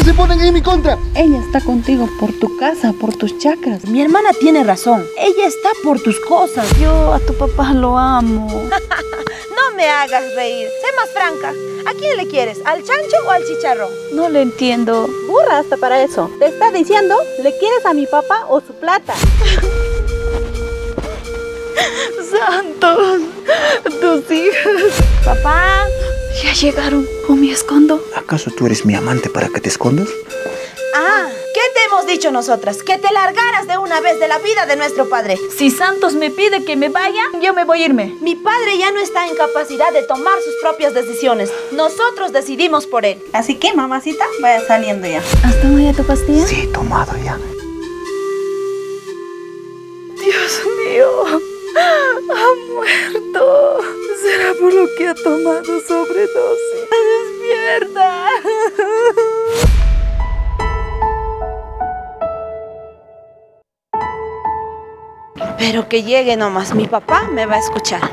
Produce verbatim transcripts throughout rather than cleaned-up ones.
qué se ponen en mi contra? Ella está contigo por tu casa, por tus chakras. Mi hermana tiene razón. Ella está por tus cosas. Yo a tu papá lo amo. No me hagas reír. Sé más franca. ¿A quién le quieres? ¿Al chancho o al chicharrón? No le entiendo. Burra hasta para eso. Te está diciendo, ¿le quieres a mi papá o su plata? Santos, tus hijas. Papá. Ya llegaron. ¿O me escondo? ¿Acaso tú eres mi amante para que te escondas? Ah, ¿qué te hemos dicho nosotras? Que te largaras de una vez de la vida de nuestro padre. Si Santos me pide que me vaya, yo me voy a irme. Mi padre ya no está en capacidad de tomar sus propias decisiones. Nosotros decidimos por él. Así que, mamacita, vaya saliendo ya. ¿Has tomado ya tu pastilla? Sí, he tomado ya. Dios mío, ha muerto. ¿Será por lo que ha tomado sobredosis? ¡Despierta! Pero que llegue nomás, mi papá me va a escuchar.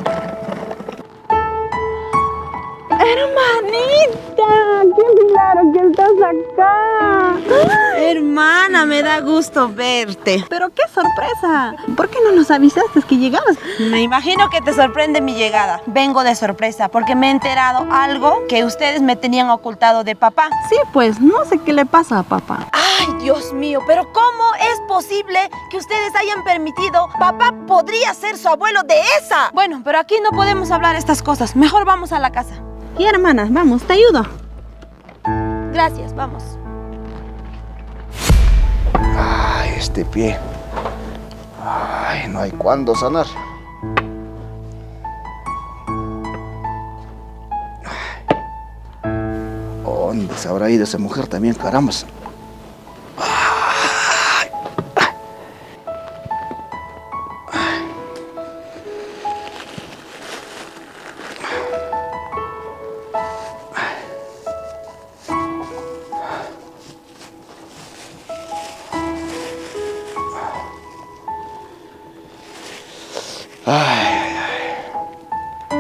¡Hermanita! ¡Qué milagro que estás acá! Hermana, me da gusto verte. ¡Pero qué sorpresa! ¿Por qué no nos avisaste que llegabas? Me imagino que te sorprende mi llegada. Vengo de sorpresa porque me he enterado algo que ustedes me tenían ocultado de papá. Sí, pues, no sé qué le pasa a papá. Ay, Dios mío, pero ¿cómo es posible que ustedes hayan permitido? Papá podría ser su abuelo de esa. Bueno, pero aquí no podemos hablar estas cosas. Mejor vamos a la casa. Y hermana, vamos, te ayudo. Gracias, vamos. Ay, este pie. Ay, no hay cuándo sanar. ¿Dónde se habrá ido esa mujer también, carambas? Ay, ay. Ay. Ay, ay, ay.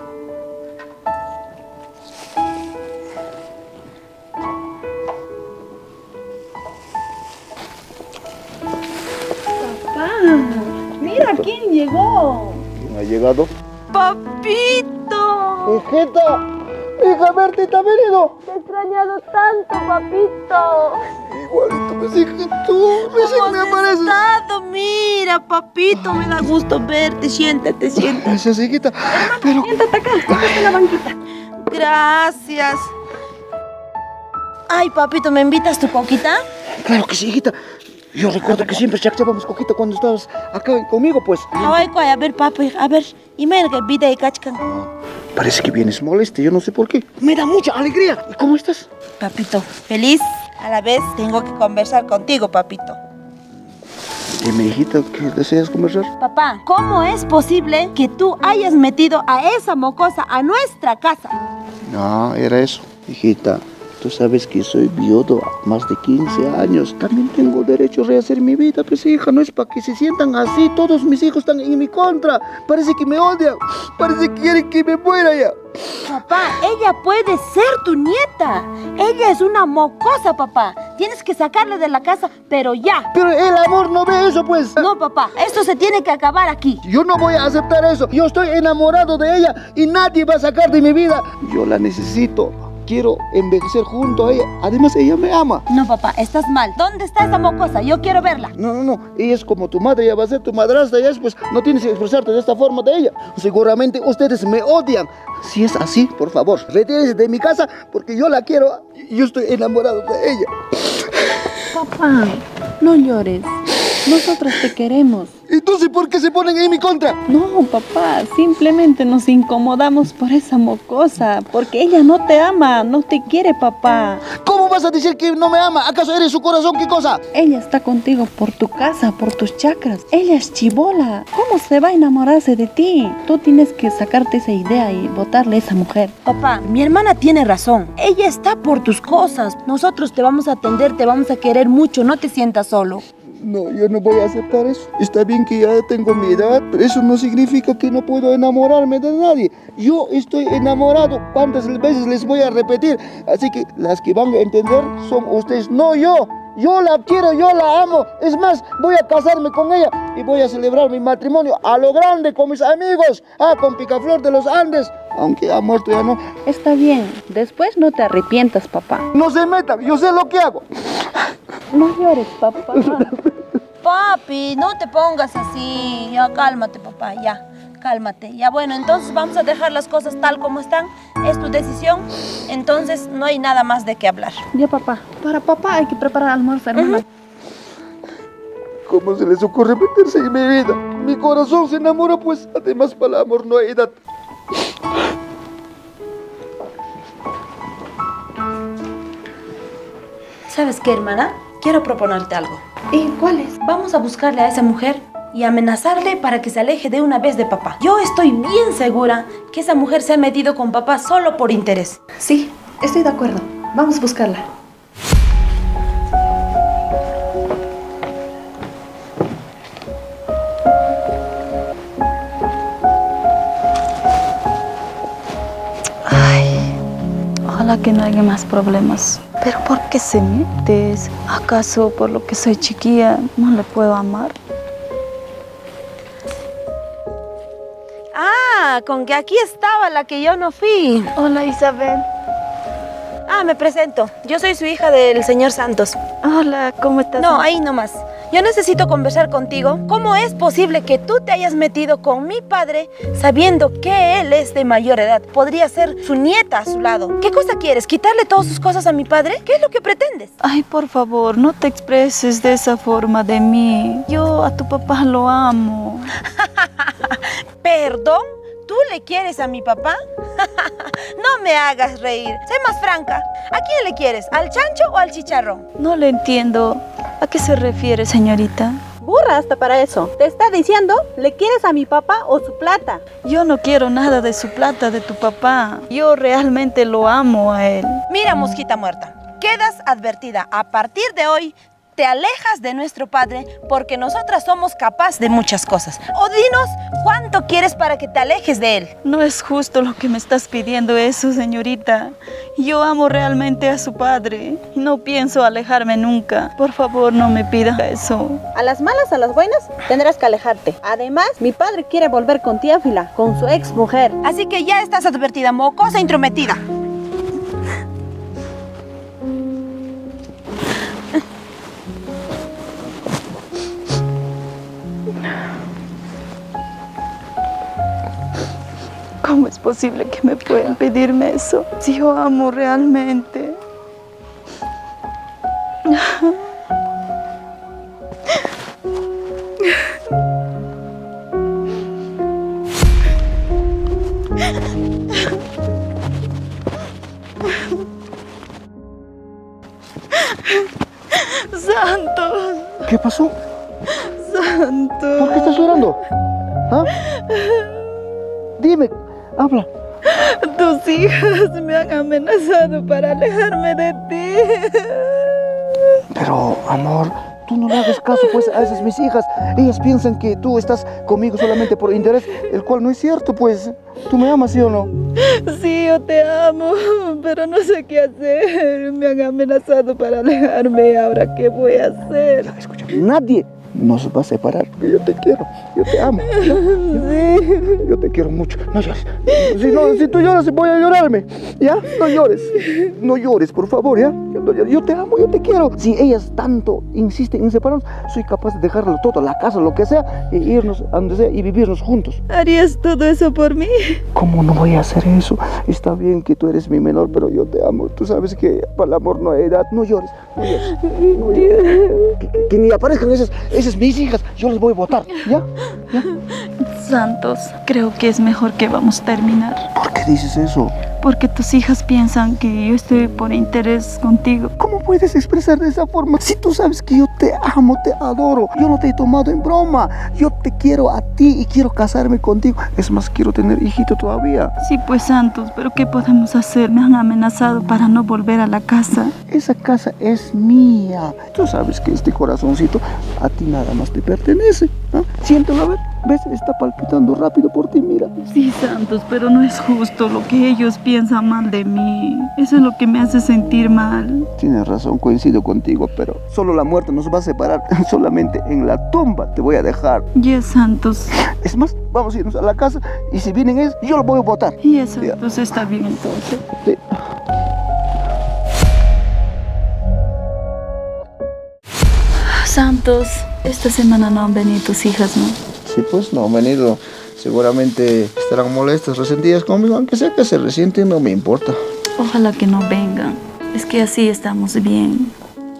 Papá, mira quién llegó. ¿Quién ha llegado? ¡Papito! ¡Hijita! ¡Hija, Bertita ha venido! Te he extrañado tanto, papito. Igualito, pues, hija, tú recién me apareces. Estado? Mira, papito, me da gusto verte. Siéntate, siéntate. Gracias, hijita. Pero... Siéntate acá, siéntate en la banquita. Gracias. Ay, papito, ¿me invitas tu coquita? Claro que sí, hijita. Yo recuerdo que siempre chachábamos coquita cuando estabas acá conmigo, pues. Ay, a ver, papi, a ver. Y me que vida y cachcan. Parece que vienes molesta, yo no sé por qué. Me da mucha alegría. ¿Y cómo estás? Papito, feliz. A la vez tengo que conversar contigo, papito. Dime, hijita, ¿qué deseas conversar? Papá, ¿cómo es posible que tú hayas metido a esa mocosa a nuestra casa? No, era eso. Hijita, tú sabes que soy viudo a más de quince años. También tengo derecho a rehacer mi vida, pues hija, no es para que se sientan así. Todos mis hijos están en mi contra. Parece que me odian. Parece que quieren que me muera ya. Papá, ella puede ser tu nieta. Ella es una mocosa, papá. Tienes que sacarla de la casa, pero ya. Pero el amor no ve eso, pues. No, papá, esto se tiene que acabar aquí. Yo no voy a aceptar eso. Yo estoy enamorado de ella y nadie va a sacar de mi vida. Yo la necesito. Quiero envejecer junto a ella. Además, ella me ama. No, papá, estás mal. ¿Dónde está esa mocosa? Yo quiero verla. No, no, no. Ella es como tu madre. Ella va a ser tu madrastra. Ya después no tienes que expresarte de esta forma de ella. Seguramente ustedes me odian. Si es así, por favor, retírese de mi casa porque yo la quiero. Yo estoy enamorado de ella. Papá, no llores. Nosotros te queremos. Entonces, ¿por qué se ponen en mi contra? No, papá, simplemente nos incomodamos por esa mocosa, porque ella no te ama, no te quiere, papá. ¿Cómo vas a decir que no me ama? ¿Acaso eres su corazón? ¿Qué cosa? Ella está contigo por tu casa, por tus chakras. Ella es chibola. ¿Cómo se va a enamorarse de ti? Tú tienes que sacarte esa idea y botarle a esa mujer. Papá, mi hermana tiene razón. Ella está por tus cosas. Nosotros te vamos a atender, te vamos a querer mucho. No te sientas solo. No, yo no voy a aceptar eso. Está bien que ya tengo mi edad, pero eso no significa que no puedo enamorarme de nadie. Yo estoy enamorado. ¿Cuántas veces les voy a repetir? Así que las que van a entender son ustedes, no yo. Yo la quiero, yo la amo. Es más, voy a casarme con ella y voy a celebrar mi matrimonio a lo grande con mis amigos. Ah, con Picaflor de los Andes. Aunque ha muerto ya no. Está bien, después no te arrepientas, papá. No se metan, yo sé lo que hago. No llores, papá. Papi, no te pongas así. Ya, cálmate, papá, ya. Cálmate. Ya, bueno, entonces vamos a dejar las cosas tal como están. Es tu decisión. Entonces no hay nada más de qué hablar. Ya, papá. Para papá hay que preparar almuerzo, hermana. Uh-huh. ¿Cómo se les ocurre meterse en mi vida? Mi corazón se enamora, pues además para el amor no hay edad. ¿Sabes qué, hermana? Quiero proponerte algo. ¿Y cuál es? Vamos a buscarle a esa mujer y amenazarle para que se aleje de una vez de papá. Yo estoy bien segura que esa mujer se ha metido con papá solo por interés. Sí, estoy de acuerdo. Vamos a buscarla. Ay, ojalá que no haya más problemas. ¿Pero por qué se metes? ¿Acaso por lo que soy chiquilla no le puedo amar? Ah, con que aquí estaba la que yo no fui. Hola, Isabel. Ah, me presento. Yo soy su hija del señor Santos. Hola, ¿cómo estás? No, ahí nomás. Yo necesito conversar contigo. ¿Cómo es posible que tú te hayas metido con mi padre sabiendo que él es de mayor edad? Podría ser su nieta a su lado. ¿Qué cosa quieres? ¿Quitarle todas sus cosas a mi padre? ¿Qué es lo que pretendes? Ay, por favor, no te expreses de esa forma de mí. Yo a tu papá lo amo. ¿Perdón? ¿Tú le quieres a mi papá? No me hagas reír. Sé más franca. ¿A quién le quieres? ¿Al chancho o al chicharrón? No le entiendo. ¿A qué se refiere, señorita? Burra hasta para eso. Te está diciendo, ¿le quieres a mi papá o su plata? Yo no quiero nada de su plata, de tu papá. Yo realmente lo amo a él. Mira, mosquita muerta. Quedas advertida. A partir de hoy, te alejas de nuestro padre porque nosotras somos capaces de muchas cosas. O dinos cuánto quieres para que te alejes de él. No es justo lo que me estás pidiendo eso, señorita. Yo amo realmente a su padre y no pienso alejarme nunca. Por favor, no me pida eso. A las malas, a las buenas, tendrás que alejarte. Además, mi padre quiere volver con tía Fila, con su ex mujer. Así que ya estás advertida, mocosa intrometida. ¿Cómo es posible que me puedan pedirme eso si yo amo realmente? Santos. ¿Qué pasó? Santos. ¿Por qué estás llorando? ¿Ah? Dime, habla. Tus hijas me han amenazado para alejarme de ti. Pero, amor, tú no le hagas caso pues a esas mis hijas. Ellas piensan que tú estás conmigo solamente por interés, el cual no es cierto, pues. ¿Tú me amas, sí o no? Sí, yo te amo, pero no sé qué hacer. Me han amenazado para alejarme. ¿Ahora qué voy a hacer? Escucha, nadie nos va a separar, porque yo te quiero, yo te amo. ¿Ya? Sí. Yo te quiero mucho. No llores. Si, no, si tú lloras, voy a llorarme. ¿Ya? No llores. No llores, por favor, ¿ya? Yo, no llores. Yo te amo, yo te quiero. Si ellas tanto insisten en separarnos, soy capaz de dejarlo todo, la casa, lo que sea, e irnos a donde sea y vivirnos juntos. ¿Harías todo eso por mí? ¿Cómo no voy a hacer eso? Está bien que tú eres mi menor, pero yo te amo. Tú sabes que para el amor no hay edad. No llores. No llores. No llores. Que, que, que ni aparezcan esas, esas mis hijas. Yo les voy a votar. ¿Ya? ¿Ya? Santos, creo que es mejor que vamos a terminar. ¿Por qué dices eso? Porque tus hijas piensan que yo estoy por interés contigo. ¿Cómo puedes expresar de esa forma? Si tú sabes que yo te amo, te adoro. Yo no te he tomado en broma. Yo te quiero a ti y quiero casarme contigo. Es más, quiero tener hijito todavía. Sí, pues Santos, pero ¿qué podemos hacer? Me han amenazado para no volver a la casa. Esa casa es mía. Tú sabes que este corazoncito a ti nada más te pertenece. ¿Ah? Siéntelo, a ver. ¿Ves? Está palpitando rápido por ti, mira. Sí, Santos, pero no es justo lo que ellos piensan mal de mí. Eso es lo que me hace sentir mal. Tienes razón, coincido contigo, pero solo la muerte nos va a separar. Solamente en la tumba te voy a dejar. Ya, Santos. Es más, vamos a irnos a la casa y si vienen ellos, yo los voy a botar. Ya, Santos, está bien entonces. Sí. Santos, esta semana no han venido tus hijas, ¿no? Sí, pues no han venido. Seguramente estarán molestas, resentidas conmigo, aunque sea que se resienten, no me importa. Ojalá que no vengan. Es que así estamos bien.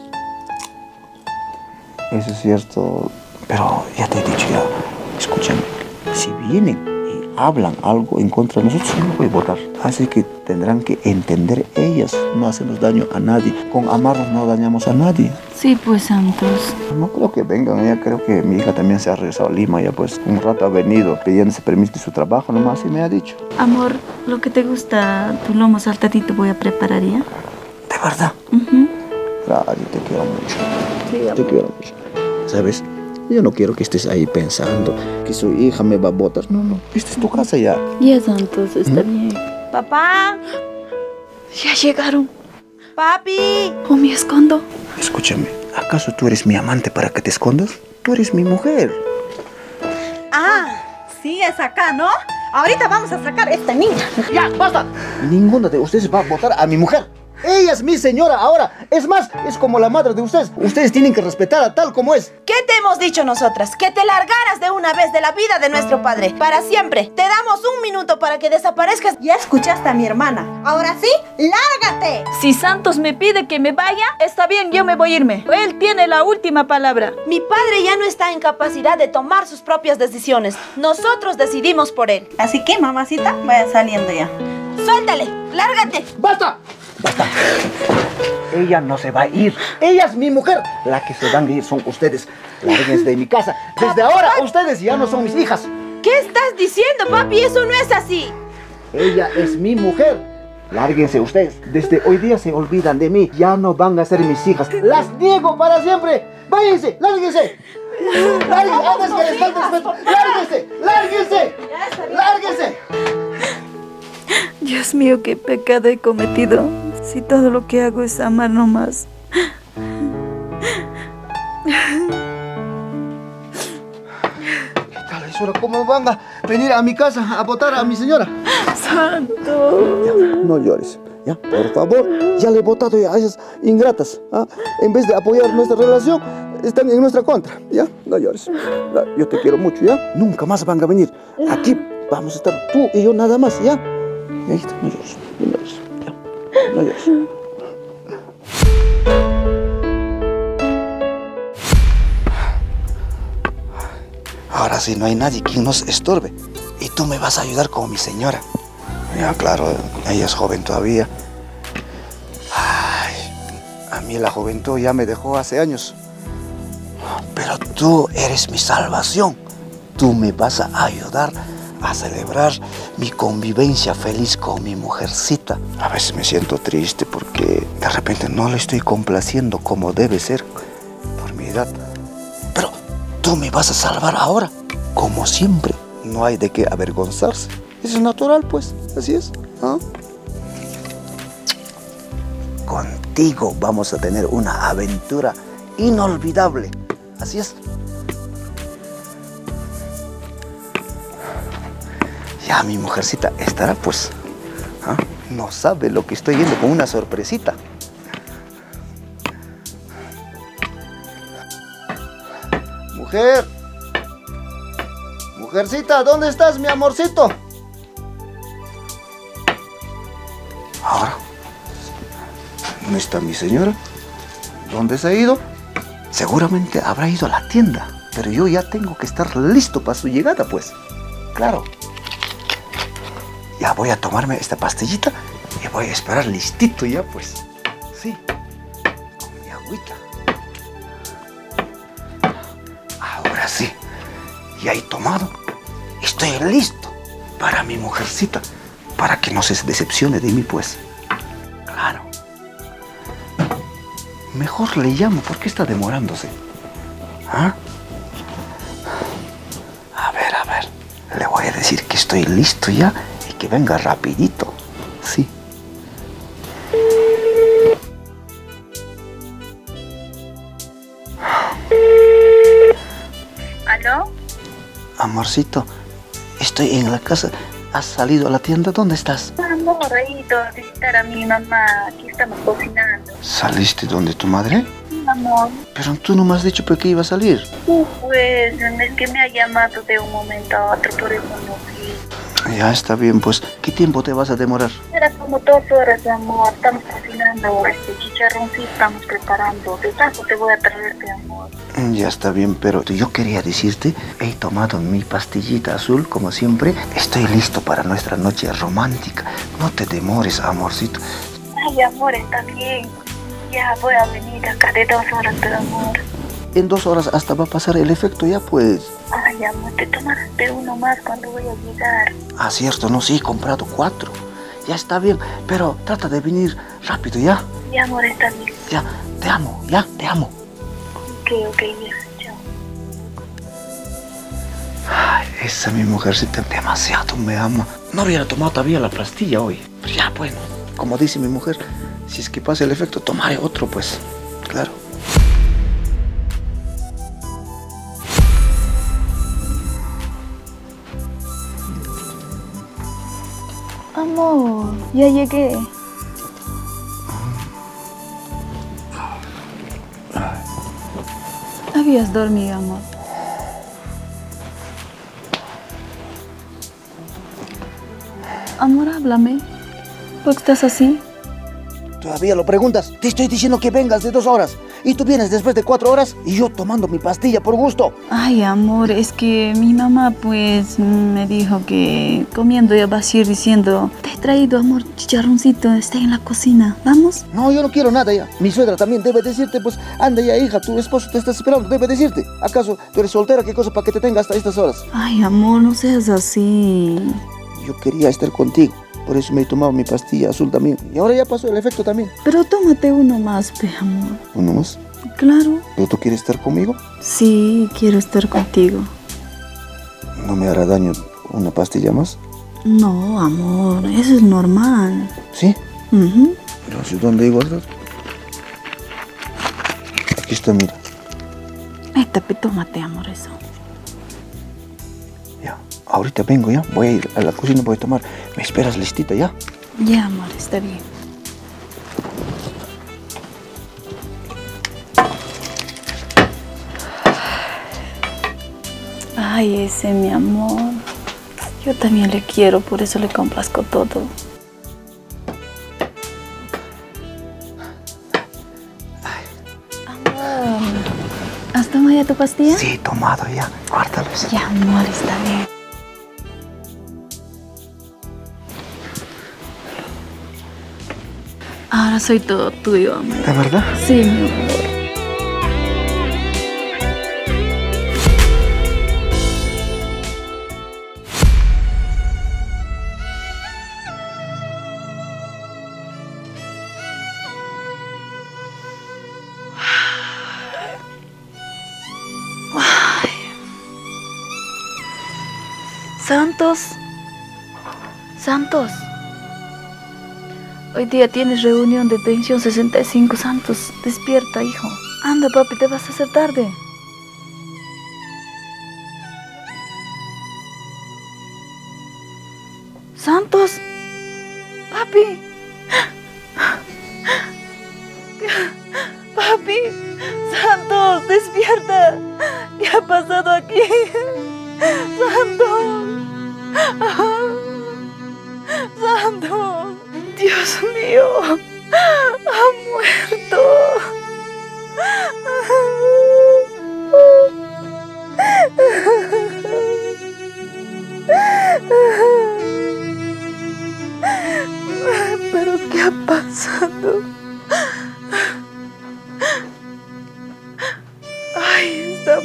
Eso es cierto, pero ya te he dicho ya. Escúchame, si vienen y hablan algo en contra de nosotros, yo no voy a votar. Así que tendrán que entender ellas, no hacemos daño a nadie. Con amarnos no dañamos a nadie. Sí, pues, Santos. No creo que vengan, ya creo que mi hija también se ha regresado a Lima, ya pues un rato ha venido pidiéndose permiso de su trabajo, nomás así me ha dicho. Amor, lo que te gusta, tu lomo saltadito voy a preparar, ¿ya? ¿De verdad? Uh-huh. Claro, te quiero mucho. Sí, te quiero mucho. ¿Sabes? Yo no quiero que estés ahí pensando que su hija me va a botar. No, no, esta es tu casa ya. Ya, Santos, está ¿Mm? bien. Papá, Ya llegaron. papi. ¿O me escondo? Escúchame, ¿acaso tú eres mi amante para que te escondas? Tú eres mi mujer. Ah, sí, es acá, ¿no? Ahorita vamos a sacar a esta niña. ¡Ya, basta! Ninguna de ustedes va a votar a mi mujer. Ella es mi señora ahora. Es más, es como la madre de ustedes. Ustedes tienen que respetarla tal como es. ¿Qué te hemos dicho nosotras? Que te largaras de una vez de la vida de nuestro padre. Para siempre. Te damos un minuto para que desaparezcas. Ya escuchaste a mi hermana. Ahora sí, lárgate. Si Santos me pide que me vaya, está bien, yo me voy a irme. Él tiene la última palabra. Mi padre ya no está en capacidad de tomar sus propias decisiones. Nosotros decidimos por él. Así que, mamacita, vaya saliendo ya. Suéltale, lárgate. ¡Basta! ¡Basta! Ella no se va a ir. Ella es mi mujer. La que se van a ir son ustedes. Lárguense de mi casa. Desde ahora, ustedes ya no son mis hijas. ¿Qué estás diciendo, papi? Eso no es así. Ella es mi mujer. Lárguense ustedes. Desde hoy día se olvidan de mí. Ya no van a ser mis hijas. Las niego para siempre. Váyanse, lárguense. Lárguense, antes que les falte respeto. Lárguense, lárguense. Lárguense. Dios mío, qué pecado he cometido. Si todo lo que hago es amar nomás. Tal vez ahora, ¿cómo van a venir a mi casa a votar a mi señora? Santo. Ya, no llores, ya, por favor. Ya le he votado a esas ingratas. ¿Ah? En vez de apoyar nuestra relación, están en nuestra contra. Ya, no llores. Ya, yo te quiero mucho, ya. Nunca más van a venir. Aquí vamos a estar tú y yo nada más, ya. Ya, hijita, no llores, no llores, ya, no llores. Ahora sí, no hay nadie quien nos estorbe. Y tú me vas a ayudar como mi señora. Ya, claro, ella es joven todavía. Ay, a mí la juventud ya me dejó hace años. Pero tú eres mi salvación. Tú me vas a ayudar a celebrar mi convivencia feliz con mi mujercita. A veces me siento triste porque de repente no le estoy complaciendo como debe ser por mi edad. Pero tú me vas a salvar ahora, como siempre. No hay de qué avergonzarse. Eso es natural, pues. Así es. ¿Ah? Contigo vamos a tener una aventura inolvidable. Así es. Ya mi mujercita estará, pues, ¿ah? No sabe lo que estoy yendo con una sorpresita. Mujer. Mujercita, ¿dónde estás, mi amorcito? Ahora, ¿no está mi señora? ¿Dónde se ha ido? Seguramente habrá ido a la tienda, pero yo ya tengo que estar listo para su llegada, pues. Claro. Ya voy a tomarme esta pastillita y voy a esperar listito ya, pues. Sí. agüita. Ahora sí, ya he tomado. Estoy listo para mi mujercita, para que no se decepcione de mí, pues. Claro. Mejor le llamo, ¿por qué está demorándose? ¿Ah? A ver, a ver. Le voy a decir que estoy listo ya y que venga rapidito. Sí. ¿Aló? Amorcito, estoy en la casa. ¿Has salido a la tienda? ¿Dónde estás? Amor, he ido a visitar a mi mamá. Aquí estamos cocinando. ¿Saliste donde tu madre? Sí, amor. Pero tú no me has dicho por qué iba a salir. Uh, pues, es que me ha llamado de un momento a otro, por eso no fui. Ya está bien, pues, ¿qué tiempo te vas a demorar? Era como dos horas, amor. Estamos cocinando este chicharroncito, estamos preparando. De paso te voy a traer, amor. Ya está bien, pero yo quería decirte, he tomado mi pastillita azul, como siempre. Estoy listo para nuestra noche romántica. No te demores, amorcito. Ay, amor, está bien. Ya voy a venir acá de dos horas, pero amor. En dos horas hasta va a pasar el efecto ya, pues. Ay, amor, te tomaste uno más cuando voy a llegar. Ah, cierto, no, sí, he comprado cuatro. Ya está bien, pero trata de venir rápido, ¿ya? Ya, amor, está bien. Ya, te amo, ya, te amo. Ok, ok, ya, chao. Ay, esa mi mujercita demasiado me ama. No hubiera tomado todavía la pastilla hoy. Pero ya, bueno, como dice mi mujer, si es que pasa el efecto, tomaré otro, pues. Claro. Amor, ya llegué. Habías dormido, amor. Amor, háblame. ¿Por qué estás así? Todavía lo preguntas. Te estoy diciendo que vengas de dos horas. Y tú vienes después de cuatro horas y yo tomando mi pastilla por gusto. Ay, amor, es que mi mamá pues me dijo que comiendo ya vas a ir diciendo: te he traído, amor, chicharroncito, está en la cocina. ¿Vamos? No, yo no quiero nada ya. Mi suegra también debe decirte, pues, anda ya, hija, tu esposo te está esperando, debe decirte. ¿Acaso tú eres soltera? ¿Qué cosa para que te tenga hasta estas horas? Ay, amor, no seas así. Yo quería estar contigo. Por eso me he tomado mi pastilla azul también. Y ahora ya pasó el efecto también. Pero tómate uno más, pe, amor. ¿Uno más? Claro. ¿Pero tú quieres estar conmigo? Sí, quiero estar contigo. ¿No me hará daño una pastilla más? No, amor, eso es normal. ¿Sí? Uh-huh. Entonces, ¿dónde hay guardado? Aquí está, mira. Esta, pe, tómate, amor, eso. Ya, ahorita vengo ya. Voy a ir a la cocina, voy a tomar. ¿Me esperas listita ya? Ya, amor, está bien. Ay, ese mi amor. Yo también le quiero, por eso le complazco todo. Amor, ¿has tomado ya tu pastilla? Sí, tomado ya. Guárdalo. Ya, amor, está bien. Ahora soy todo tuyo, amor. ¿De verdad? Sí, mi amor. Santos, Santos, hoy día tienes reunión de pensión sesenta y cinco. Santos, despierta, hijo. Anda, papi, te vas a hacer tarde. Santos, papi, papi, Santos, despierta. ¿Qué ha pasado aquí? Santos. Santos, Dios mío, ha muerto. ¿Pero qué ha pasado?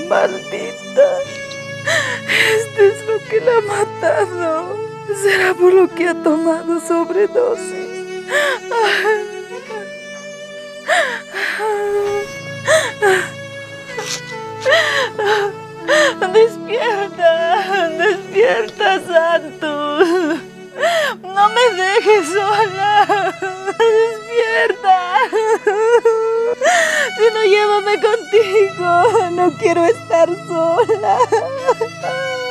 Maldita. Este es lo que la ha matado. Será por lo que ha tomado sobredosis. Despierta, despierta, Santos. No me dejes sola. Despierta. Si no, llévame contigo. No quiero estar sola.